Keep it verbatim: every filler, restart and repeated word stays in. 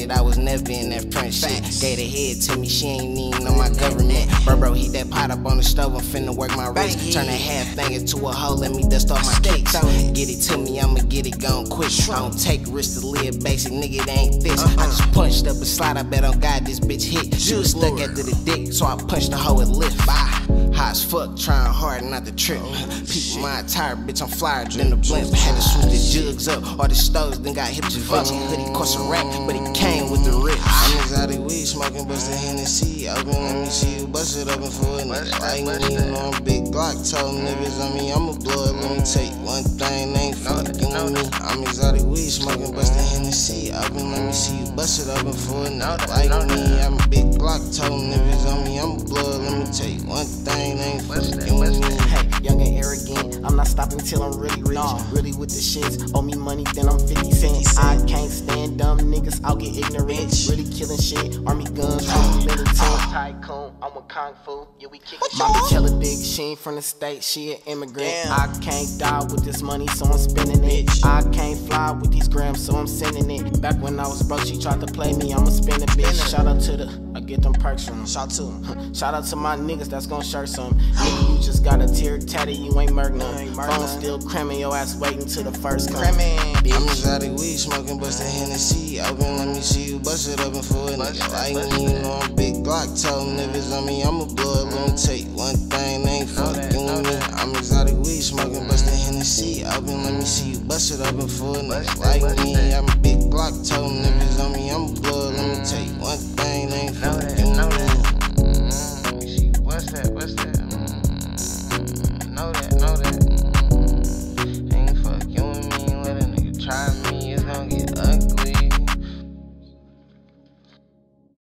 it, I was never in that front shit. Gave the head to me, she ain't even on my government. Bro, bro, heat that pot up on the stove, I'm finna work my wrist. Turn a half thing into a hoe, let me dust off my kicks. Get it to me, I'ma get it gone quick. I don't take risks to live basic, nigga, it ain't this. I just punched up a slide, I bet on God this bitch hit. She was stuck after the dick, so I punched the hoe and lift. Bye. Hot as fuck, trying hard not to trip. People my attire, bitch, I'm flyer than the blimp. Had to swoop the jugs up, all the stoves, then got hip to Vinci. Hoodie cost a rack, but it came with the rip. I'm exotic weed, smoking, bust the Hennessy open. Let me see you bust it open for a nigga. Like me, you know I'm big Glock. Told niggas on me, I'm a blood. Let me take one thing, they ain't fucking with me. I'm exotic weed, smoking, bust the Hennessy open. Let me see you bust it open for a nigga. Like me, I'm a big Glock. Told niggas on me, I'm a blood. Let me take one thing, they ain't fucking with me. Hey, young and arrogant, I'm not stopping till I'm really rich. Nah. Really with the shits, owe me money, then I'm fifty cents. I can't stand dumb niggas, I'll get ignorant. Really killing shit, army guns, really militant. Tycoon, I'm a kung fu, yeah we kick it. Mama tell a big she ain't from the state, she an immigrant. Damn. I can't die with this money, so I'm spending it. Bitch. I can't fly with these grams, so I'm sending it. Back when I was broke, she tried to play me, I'ma spin a bitch. Shout out to the, I get them perks from them. Shout to them. Shout out to my niggas that's gon' shirt some. Nigga, you just got a tear tatty, you ain't murk none. Phone still cramming, your ass waiting till the first come. I'm exotic weed, smoking, bust the Hennessy open. Let me see you bust it open for a nigga. Like me, you know I'm big Glock. Told niggas on me, I'm a blood. Let me take one thing, they ain't fucking with me. I'm exotic weed, smoking, bust the Hennessy open. Let me see you bust it open for a nigga. Like me, I'm a big Glock. Told niggas